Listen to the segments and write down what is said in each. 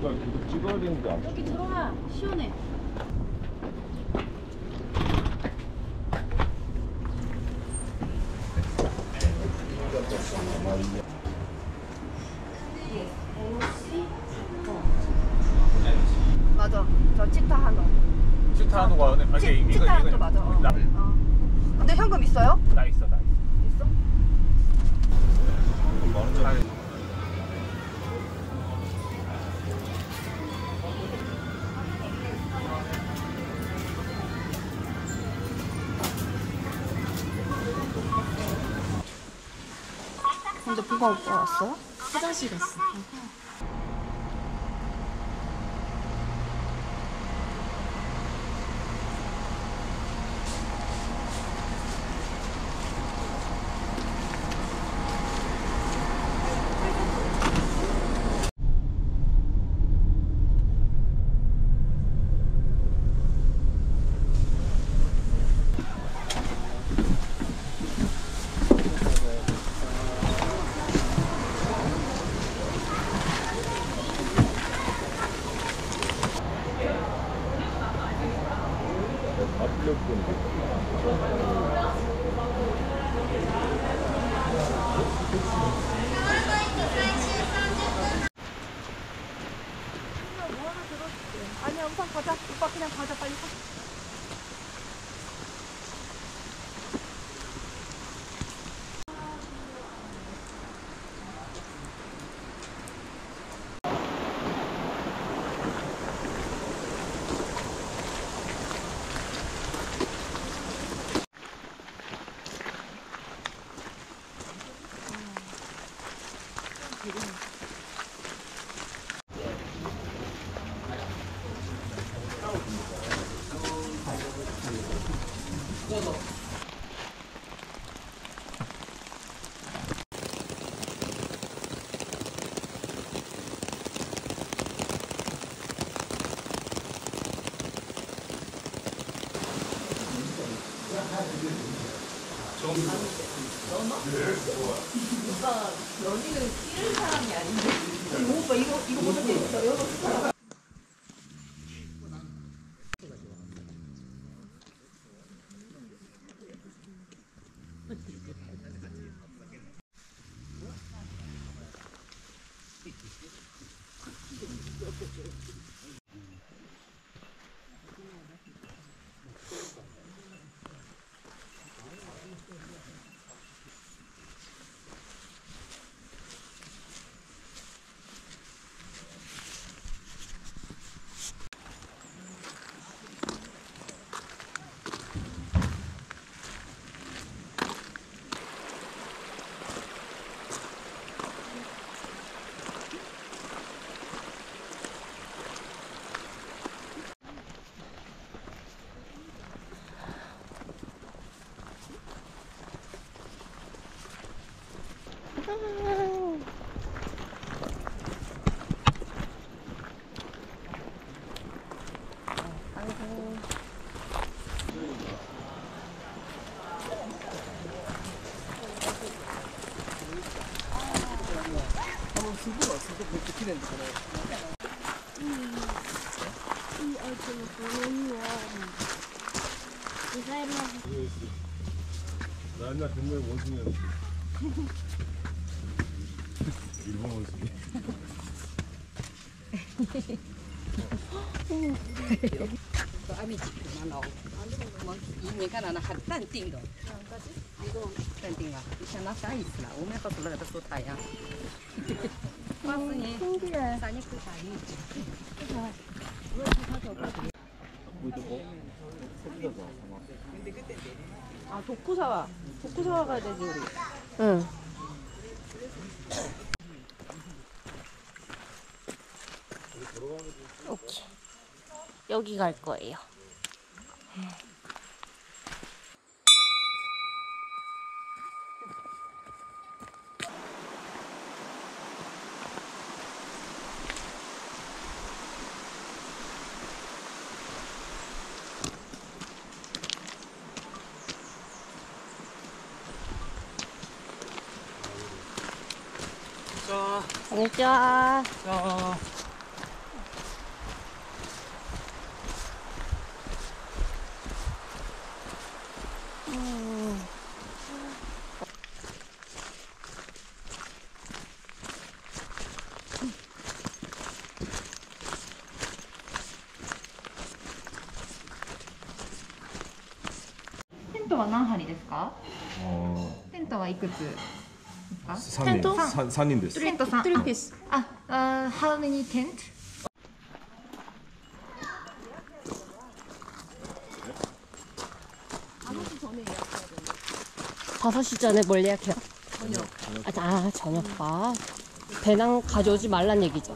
이거 계속 찍어야 되는데 안 여기 들어와. 시원해. 맞아. 저 치타 한우. 치타 한우가 치타 한우도 맞아. 근데 현금 있어요? 나 있어. 있어? 근데 부가 오빠 왔어요? 화장실 갔어. 아니야 우선 가자. 오빠 그냥 가자 빨리 가. 오빠 여기는 뛰는 사람이 아닌데. 오빠 이거 보는 게 있어요? 나 옛날 동네 원숭이였지. 일본 원숭이. 阿米几瓶嘛老，你看那很淡定的，淡定啊！你想那啥意思啦？我们好多人都说他呀。告诉你，啥你可啥你？ 아 도쿠사와. 도쿠사와 가야 되지 우리. 응. 오케이. 여기 갈 거예요. 자, 안녕하세요. 자. トは何針ですか？ 어, テントはいくつですか？ 산님, 산님 됐어. テント3 3 piece. how many tent? 다섯 시 전에 뭘 예약해요? 저녁. 저녁밥. 배낭 가져오지 말란 얘기죠.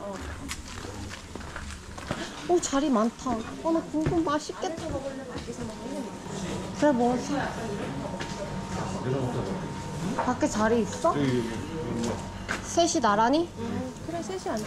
오, 자리 많다. 나 궁금 맛있겠다. 그래, 뭐. 밖에 자리 있어? 셋이 나란히? 그래, 셋이 앉자.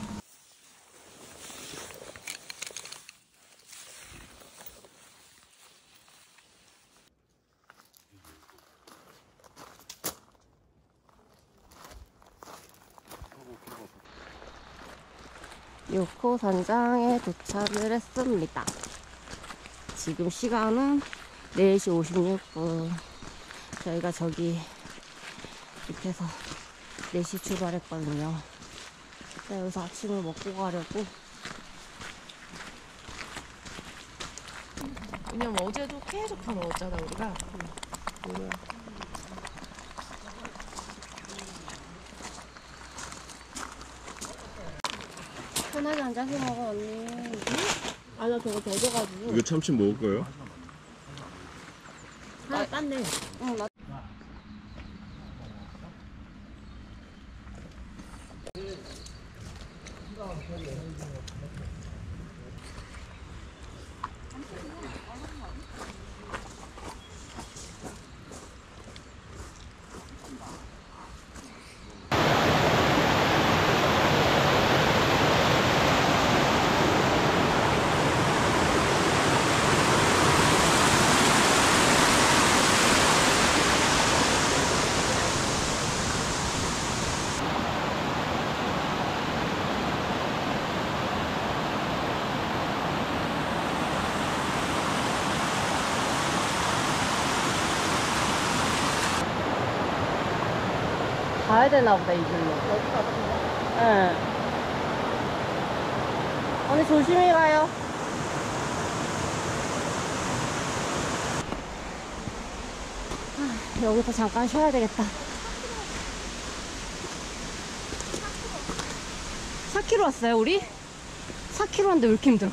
요코 산장에 도착을 했습니다. 지금 시간은 4시 56분. 저희가 저기 밑에서 4시 출발했거든요. 여기서 아침을 먹고 가려고. 왜냐면 어제도 계속 다 먹었잖아, 우리가. 편하게 앉아서 먹어, 언니. 아, 나 저거 젖어가지고. 이거 참치 먹을 거예요? 하나 땄네. 응, 나. 가야 되나 보다, 이 길로. 응. 언니 조심히 가요. 여기서 잠깐 쉬어야 되겠다. 4km 왔어요, 우리? 4km 왔는데 왜 이렇게 힘들어?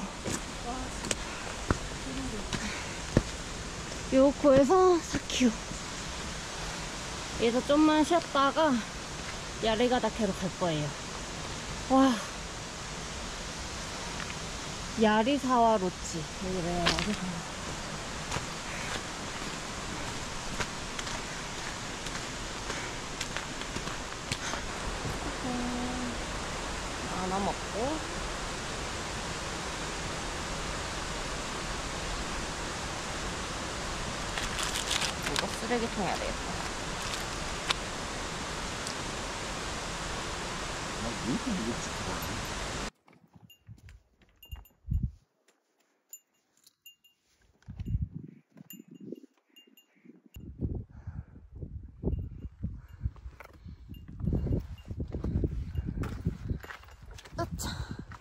요코에서 4km. 여기서 좀만 쉬었다가 야리가다케로 갈 거예요. 와, 야리사와 로치. 여기래, 야리사와. 하나 먹고. 이거 쓰레기통 해야 되겠다. 왜 이렇게 무겁지? 으차.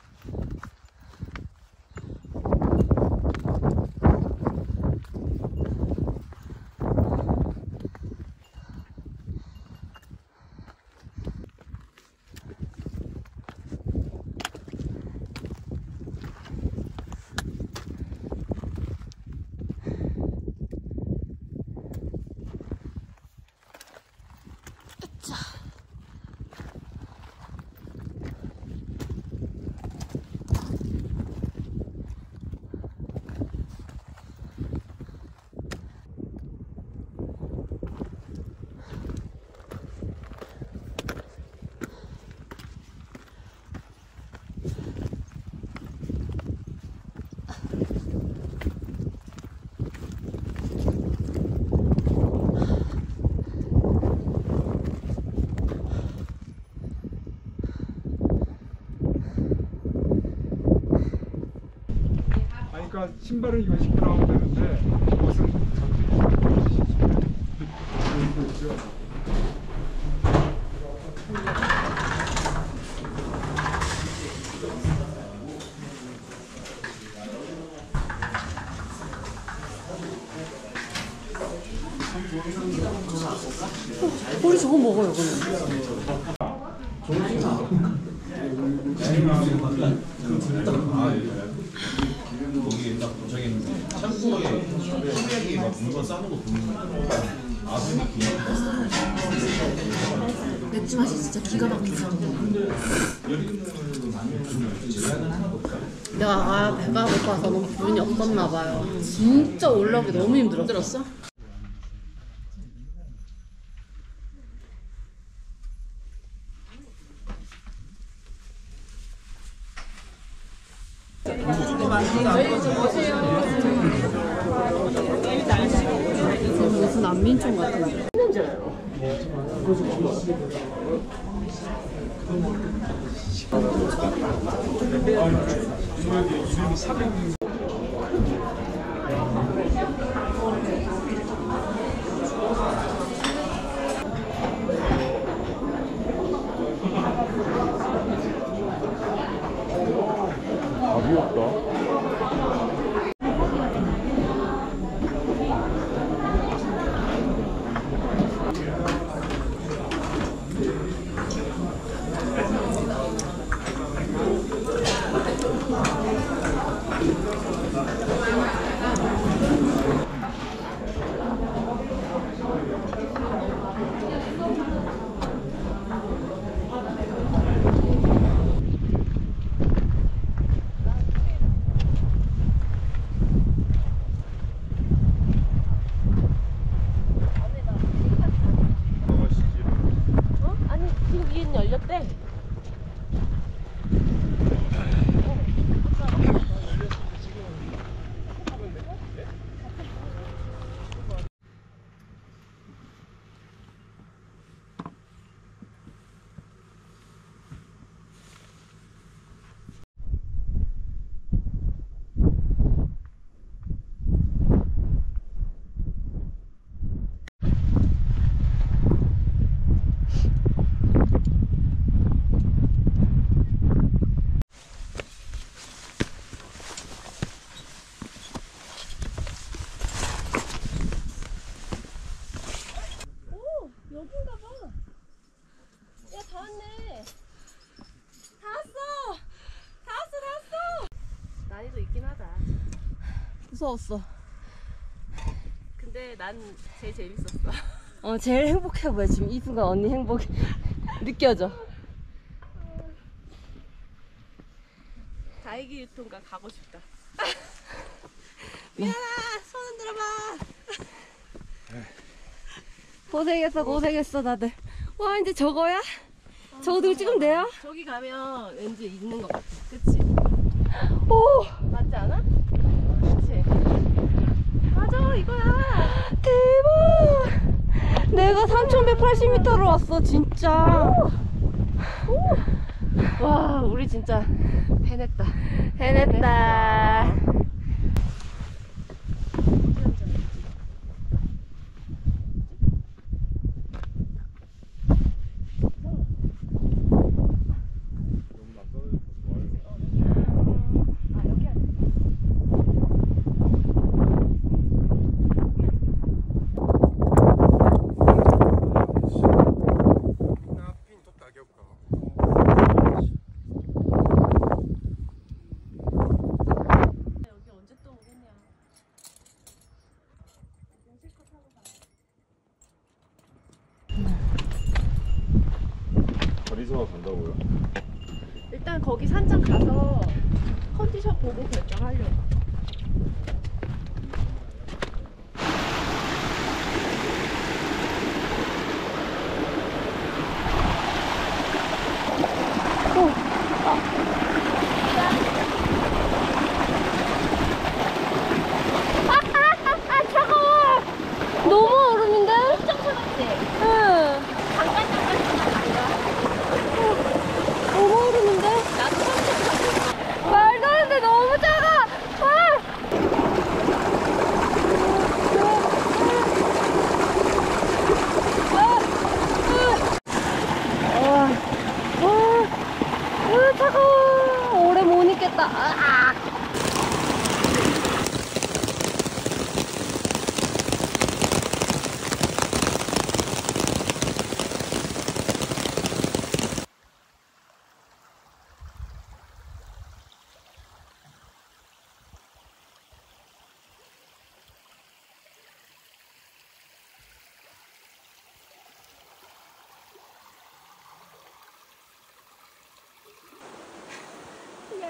그러니까 신발은 이거 신고 나오면 되는데 옷은 전투기 입고 있죠. 우리 저거 먹어요, 그러면. 거기 딱 도착했는데 창고에 소맥이 막 물건 싸는 거 보는 거야. 아들이 그냥 맥주 맛이 진짜 기가 막히죠. 내가 배가 고파서 너무 기분이 없었나 봐요. 진짜 올라오기 너무 힘들었어. 무슨 난민촌 같은데. 답이 없다. 아니 지금 위에는 열렸대. 여긴가 봐. 야, 다 왔네. 다 왔어. 다 왔어. 난이도 있긴 하다. 무서웠어. 근데 난 제일 재밌었어. 제일 행복해 보여. 지금 이 순간 언니 행복이 느껴져. 다이기 유통가 가고 싶다. 미안아, 손 흔들어봐. 고생했어 다들. 와 이제 저거야? 저거 들고 찍으면 돼요? 저기 가면 왠지 있는 것 같아. 그치? 오 맞지 않아? 그치? 맞아, 이거야. 대박. 내가 3180m로 왔어 진짜. 와, 우리 진짜 해냈다. 해냈다. 여기 언제 또 오겠냐. 어디서 간다고요? 일단 거기 산장 가서 컨디션 보고 결정하려고. 차가워. 너무 얼음인데? 엄청 차갑지? 응. 너무 얼음인데? 나도 처음 말도 안 돼. 너무 작아. 아! 차가워. 오래 못 있겠다. 아!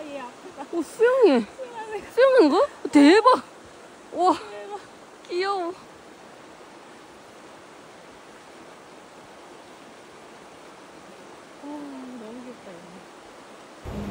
오, 수영해. 수영하는 거? 대박. 와, 귀여워. 너무 귀엽다 이거.